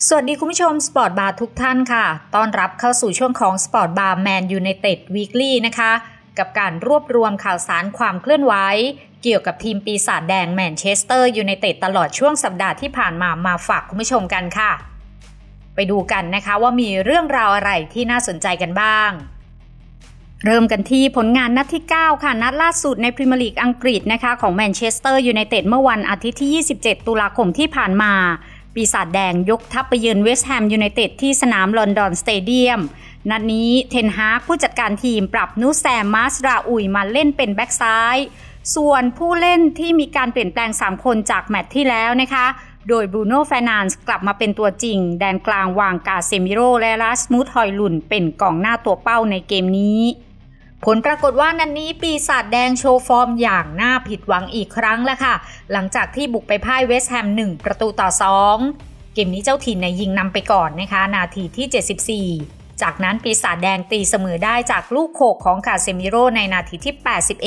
สวัสดีคุณผู้ชมสปอร์ตบาร์ทุกท่านค่ะต้อนรับเข้าสู่ช่วงของสปอร์ตบาร์แมนยูไนเต็ดวีคลี่นะคะกับการรวบรวมข่าวสารความเคลื่อนไหวเกี่ยวกับทีมปีศาจแดงแมนเชสเตอร์ยูไนเต็ดตลอดช่วงสัปดาห์ที่ผ่านมาฝากคุณผู้ชมกันค่ะไปดูกันนะคะว่ามีเรื่องราวอะไรที่น่าสนใจกันบ้างเริ่มกันที่ผลงานนัดที่9ค่ะนัดล่าสุดในพรีเมียร์ลีกอังกฤษนะคะของแมนเชสเตอร์ยูไนเต็ดเมื่อวันอาทิตย์ที่27ตุลาคมที่ผ่านมาปีศาจแดงยกทัพไปเยือนเวสต์แฮมยูไนเต็ดที่สนามลอนดอนสเตเดียมนัดนี้เทนฮากผู้จัดการทีมปรับนูแซมมาสราอุยมาเล่นเป็นแบ็กซ้ายส่วนผู้เล่นที่มีการเปลี่ยนแปลง3คนจากแมตช์ที่แล้วนะคะโดยบรูโน่เฟร์นันด์กลับมาเป็นตัวจริงแดนกลางวางกาเซมิโร่และลาสมุส ฮอยลุนเป็นกองหน้าตัวเป้าในเกมนี้ผลปรากฏว่านัดนี้ปีศาจแดงโชว์ฟอร์มอย่างน่าผิดหวังอีกครั้งแล้วค่ะหลังจากที่บุกไปพ่ายเวสต์แฮม1-2เกมนี้เจ้าถิ่นยิงนำไปก่อนนะคะนาทีที่74จากนั้นปีศาจแดงตีเสมอได้จากลูกโขกของคาเซมิโร่ในนาทีที่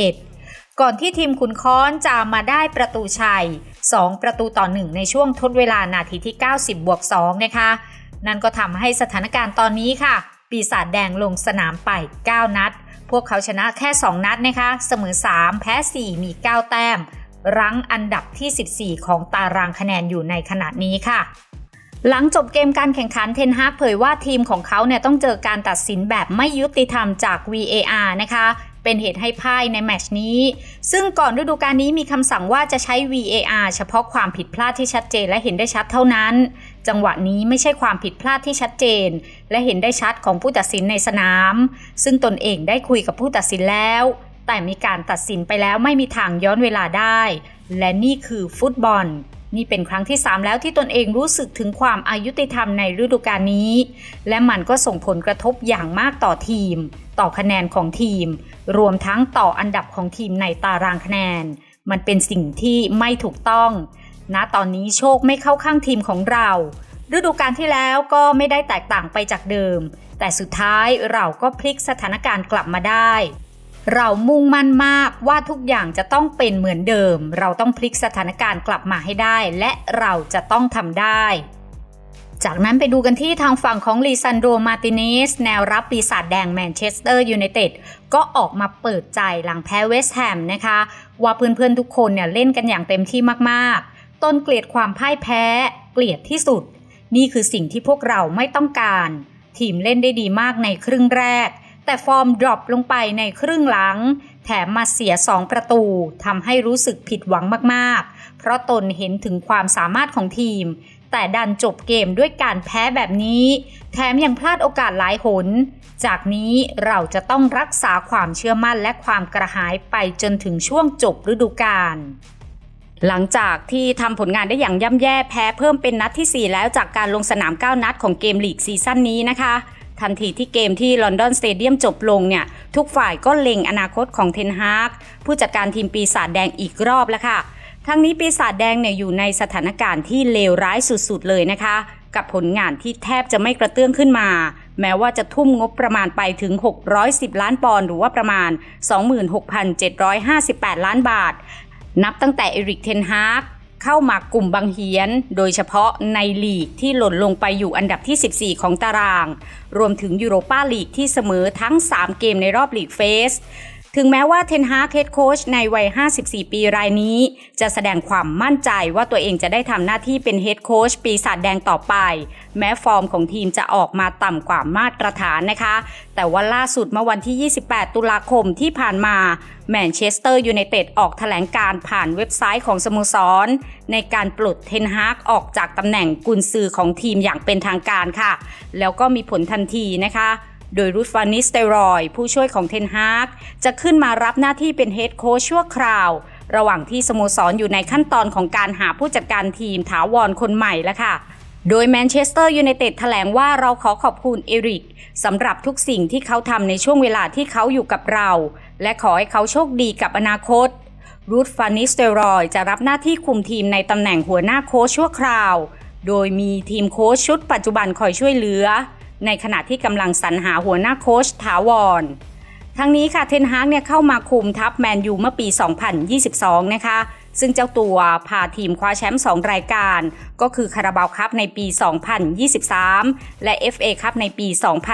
81ก่อนที่ทีมขุนค้อนจะมาได้ประตูชัย2-1ในช่วงทดเวลานาทีที่90+2นะคะนั่นก็ทำให้สถานการณ์ตอนนี้ค่ะปีศาจแดงลงสนามไป9นัดพวกเขาชนะแค่2นัดนะคะเสมอ3แพ้4มี9แต้มรั้งอันดับที่14ของตารางคะแนนอยู่ในขณะนี้ค่ะหลังจบเกมการแข่งขันเทนฮากเผยว่าทีมของเขาต้องเจอการตัดสินแบบไม่ยุติธรรมจาก VAR นะคะเป็นเหตุให้พ่ายในแมตช์นี้ซึ่งก่อนฤดูกาลนี้มีคำสั่งว่าจะใช้ VAR เฉพาะความผิดพลาดที่ชัดเจนและเห็นได้ชัดเท่านั้นจังหวะนี้ไม่ใช่ความผิดพลาดที่ชัดเจนและเห็นได้ชัดของผู้ตัดสินในสนามซึ่งตนเองได้คุยกับผู้ตัดสินแล้วแต่มีการตัดสินไปแล้วไม่มีทางย้อนเวลาได้และนี่คือฟุตบอลนี่เป็นครั้งที่3แล้วที่ตนเองรู้สึกถึงความอายุติธรรมในฤดูกาลนี้และมันก็ส่งผลกระทบอย่างมากต่อทีมต่อคะแนนของทีมรวมทั้งต่ออันดับของทีมในตารางคะแนนมันเป็นสิ่งที่ไม่ถูกต้องณตอนนี้โชคไม่เข้าข้างทีมของเราฤดูกาลที่แล้วก็ไม่ได้แตกต่างไปจากเดิมแต่สุดท้ายเราก็พลิกสถานการณ์กลับมาได้เรามุ่งมั่นมากว่าทุกอย่างจะต้องเป็นเหมือนเดิมเราต้องพลิกสถานการณ์กลับมาให้ได้และเราจะต้องทำได้จากนั้นไปดูกันที่ทางฝั่งของลีซันโด มาร์ติเนสแนวรับปีศาจแดงแมนเชสเตอร์ยูไนเต็ดก็ออกมาเปิดใจหลังแพ้เวสต์แฮมนะคะว่าเพื่อนๆทุกคนเล่นกันอย่างเต็มที่มากๆตนเกลียดความพ่ายแพ้เกลียดที่สุดนี่คือสิ่งที่พวกเราไม่ต้องการทีมเล่นได้ดีมากในครึ่งแรกแต่ฟอร์มดรอปลงไปในครึ่งหลังแถมมาเสีย2ประตูทำให้รู้สึกผิดหวังมากๆเพราะตนเห็นถึงความสามารถของทีมแต่ดันจบเกมด้วยการแพ้แบบนี้แถมยังพลาดโอกาสหลายหนจากนี้เราจะต้องรักษาความเชื่อมั่นและความกระหายไปจนถึงช่วงจบฤดูกาลหลังจากที่ทำผลงานได้อย่างย่ำแย่แพ้เพิ่มเป็นนัดที่4แล้วจากการลงสนาม9นัดของเกมลีกซีซั่นนี้นะคะทันทีที่เกมที่ลอนดอนสเตเดียมจบลงทุกฝ่ายก็เล็งอนาคตของเทนฮากผู้จัดการทีมปีศาจแดงอีกรอบแล้วค่ะทั้งนี้ปีศาจแดงอยู่ในสถานการณ์ที่เลวร้ายสุดๆเลยนะคะกับผลงานที่แทบจะไม่กระเตื้องขึ้นมาแม้ว่าจะทุ่มงบประมาณไปถึง610ล้านปอนด์หรือว่าประมาณ 26,758 ล้านบาทนับตั้งแต่เอริกเทนฮากเข้ามากลุ่มบังเหียนโดยเฉพาะในลีกที่หล่นลงไปอยู่อันดับที่14ของตารางรวมถึงยูโรปาลีกที่เสมอทั้ง3เกมในรอบลีกเฟสถึงแม้ว่าเทนฮากเฮดโค้ชในวัย54ปีรายนี้จะแสดงความมั่นใจว่าตัวเองจะได้ทำหน้าที่เป็นเฮดโค้ชปีศาจแดงต่อไปแม้ฟอร์มของทีมจะออกมาต่ำกว่ามาตรฐานนะคะแต่ว่าล่าสุดเมื่อวันที่28ตุลาคมที่ผ่านมาแมนเชสเตอร์ยูไนเต็ดออกแถลงการผ่านเว็บไซต์ของสโมสรในการปลดเทนฮากออกจากตำแหน่งกุนซือของทีมอย่างเป็นทางการค่ะแล้วก็มีผลทันทีนะคะโดยรูธ วานนิสเตรอยผู้ช่วยของเทนฮากจะขึ้นมารับหน้าที่เป็นเฮดโค้ชชั่วคราวระหว่างที่สโมสรอยู่ในขั้นตอนของการหาผู้จัดการทีมถาวรคนใหม่แล้วค่ะโดยแมนเชสเตอร์ยูไนเต็ดแถลงว่าเราขอขอบคุณเอริกสำหรับทุกสิ่งที่เขาทำในช่วงเวลาที่เขาอยู่กับเราและขอให้เขาโชคดีกับอนาคตรูธ วานนิสเตรอยจะรับหน้าที่คุมทีมในตำแหน่งหัวหน้าโค้ชชั่วคราวโดยมีทีมโค้ชชุดปัจจุบันคอยช่วยเหลือในขณะที่กำลังสรรหาหัวหน้าโค้ชถาวรทั้งนี้ค่ะเทนฮากเข้ามาคุมทัพแมนยูเมื่อปี 2022 นะคะซึ่งเจ้าตัวพาทีมคว้าแชมป์2รายการก็คือคาราบาวคัพในปี 2023 และ FA คัพในปี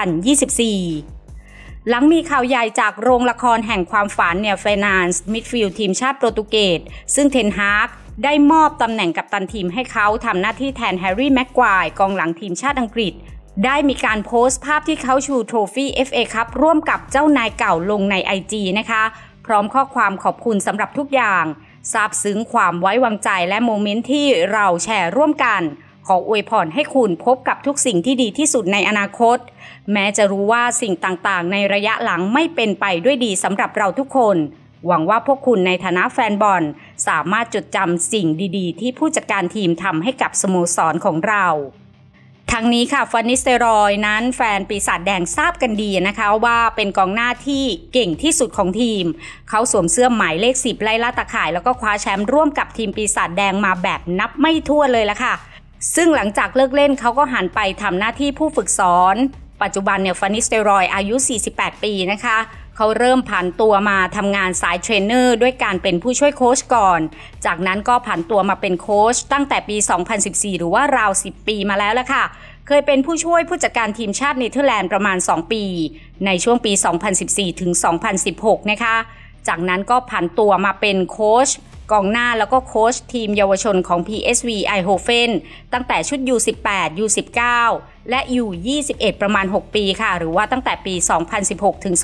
2024 หลังมีข่าวใหญ่จากโรงละครแห่งความฝันเนี่ยเฟนันซ์มิดฟิลด์ทีมชาติโปรตุเกสซึ่งเทนฮากได้มอบตำแหน่งกัปตันทีมให้เขาทำหน้าที่แทนแฮร์รี่แม็กควายกองหลังทีมชาติอังกฤษได้มีการโพสต์ภาพที่เขาชูโทรฟี่ FA คัพร่วมกับเจ้านายเก่าลงใน IG นะคะพร้อมข้อความขอบคุณสำหรับทุกอย่างซาบซึ้งความไว้วางใจและโมเมนต์ที่เราแชร์ร่วมกันขออวยพรให้คุณพบกับทุกสิ่งที่ดีที่สุดในอนาคตแม้จะรู้ว่าสิ่งต่างๆในระยะหลังไม่เป็นไปด้วยดีสำหรับเราทุกคนหวังว่าพวกคุณในฐานะแฟนบอลสามารถจดจำสิ่งดีๆที่ผู้จัดการทีมทำให้กับสโมสรของเราทั้งนี้ค่ะฟานนิสเตรอยนั้นแฟนปีศาจแดงทราบกันดีนะคะว่าเป็นกองหน้าที่เก่งที่สุดของทีมเขาสวมเสื้อหมายเลข10ไล่ล่าตะข่ายแล้วก็คว้าแชมป์ร่วมกับทีมปีศาจแดงมาแบบนับไม่ถ้วนเลยละค่ะซึ่งหลังจากเลิกเล่นเขาก็หันไปทำหน้าที่ผู้ฝึกสอนปัจจุบันเนี่ยฟานนิสเตรอยอายุ48ปีนะคะเขาเริ่มผันตัวมาทำงานสายเทรนเนอร์ด้วยการเป็นผู้ช่วยโค้ชก่อนจากนั้นก็ผันตัวมาเป็นโค้ชตั้งแต่ปี 2014 หรือว่าราว 10 ปีมาแล้วละค่ะเคยเป็นผู้ช่วยผู้จัดการทีมชาติเนเธอร์แลนด์ประมาณ 2 ปีในช่วงปี 2014 ถึง 2016 นะคะจากนั้นก็ผันตัวมาเป็นโค้ชกองหน้าแล้วก็โค้ชทีมเยาวชนของ PSV Eindhoven ตั้งแต่ชุด U18 U19 และ U21 ประมาณ 6 ปีค่ะหรือว่าตั้งแต่ปี 2016 ถึง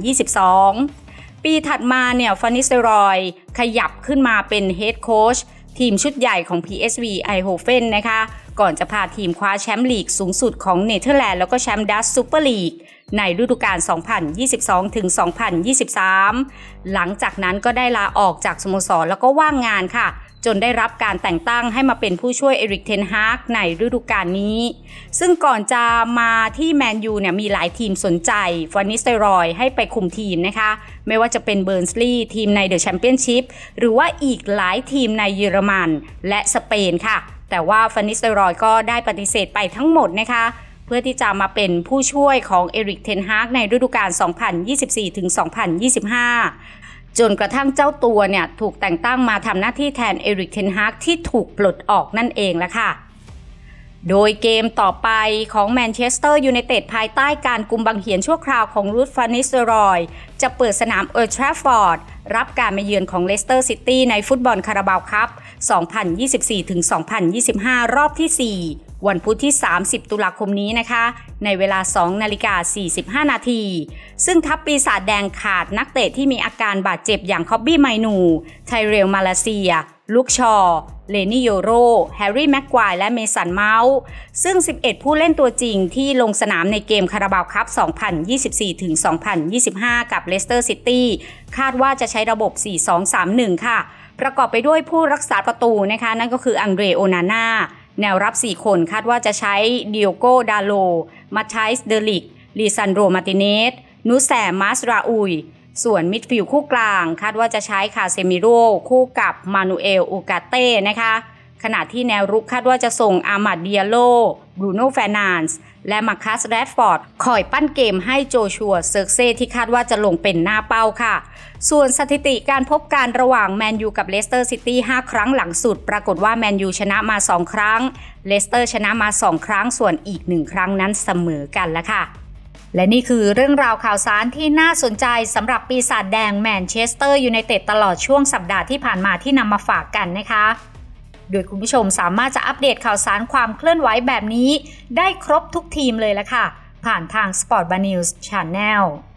2022 ปีถัดมาเนี่ยฟานนิสเตรอยขยับขึ้นมาเป็นเฮดโค้ชทีมชุดใหญ่ของ PSV Eindhoven นะคะก่อนจะพาทีมคว้าแชมป์ลีกสูงสุดของเนเธอร์แลนด์แล้วก็แชมป์ดัชซูเปอร์ลีกในฤดูกาล 2022 ถึง 2023 หลังจากนั้นก็ได้ลาออกจากสโมสรแล้วก็ว่างงานค่ะจนได้รับการแต่งตั้งให้มาเป็นผู้ช่วยเอริกเทนฮากในฤดูกาลนี้ซึ่งก่อนจะมาที่แมนยูเนี่ยมีหลายทีมสนใจฟานนิสเตรอยให้ไปคุมทีมนะคะไม่ว่าจะเป็นเบิร์นสลีย์ทีมในเดอะแชมเปี้ยนชิพหรือว่าอีกหลายทีมในเยอรมันและสเปนค่ะแต่ว่าฟานนิสเตรอยก็ได้ปฏิเสธไปทั้งหมดนะคะเพื่อที่จะมาเป็นผู้ช่วยของเอริกเทนฮากในฤดูกาล 2024 ถึง 2025 จนกระทั่งเจ้าตัวเนี่ยถูกแต่งตั้งมาทำหน้าที่แทนเอริกเทนฮากที่ถูกปลดออกนั่นเองละค่ะโดยเกมต่อไปของแมนเชสเตอร์ยูไนเต็ดภายใต้การกุมบังเหียนชั่วคราวของรูธ ฟานนิสเตรอยจะเปิดสนามโอลด์ แทรฟฟอร์ดรับการมาเยือนของเลสเตอร์ซิตี้ในฟุตบอลคาราบาวคัพ 2024 ถึง 2025 รอบที่ 4 วันพุธที่ 30 ตุลาคมนี้นะคะในเวลา 2:45 นาทีซึ่งทัพปีศาจแดงขาดนักเตะที่มีอาการบาดเจ็บอย่างคอบบี้ไมนูไทเรลมาเลเซียลุคชอร์เลนี่โยโรแฮร์รี่แม็กควายและเมสันเมาส์ซึ่ง11ผู้เล่นตัวจริงที่ลงสนามในเกมคาราบาวคัพ 2024 ถึง 2025 กับเลสเตอร์ซิตี้คาดว่าจะใช้ระบบ 4-2-3-1 ค่ะประกอบไปด้วยผู้รักษาประตูนะคะนั่นก็คืออังเดรโอนาน่าแนวรับ4คนคาดว่าจะใช้ดิโอโกดาโลมาไทส์เดลิกลีซันโดมาร์ติเนสนูแซมมาสราอุยส่วนมิดฟิลด์คู่กลางคาดว่าจะใช้คาเซมิโร่คู่กับมานูเอลอูกาเต้นะคะขณะที่แนวรุกคาดว่าจะส่งอามัดดิอาโลบรูโน่เฟร์นันด์และมาคัสแรดฟอร์ดคอยปั้นเกมให้โจชัวเซิร์กเซ่ที่คาดว่าจะลงเป็นหน้าเป้าค่ะส่วนสถิติการพบกันระหว่างแมนยูกับเลสเตอร์ซิตี้5 ครั้งหลังสุดปรากฏว่าแมนยูชนะมา2 ครั้งเลสเตอร์ชนะมา2 ครั้งส่วนอีก1 ครั้งนั้นเสมอกันแล้วค่ะและนี่คือเรื่องราวข่าวสารที่น่าสนใจสำหรับปีศาจแดงแมนเชสเตอร์ยูไนเต็ดตลอดช่วงสัปดาห์ที่ผ่านมาที่นำมาฝากกันนะคะโดยคุณผู้ชมสามารถจะอัปเดตข่าวสารความเคลื่อนไหวแบบนี้ได้ครบทุกทีมเลยละค่ะผ่านทาง Sport Bar News Channel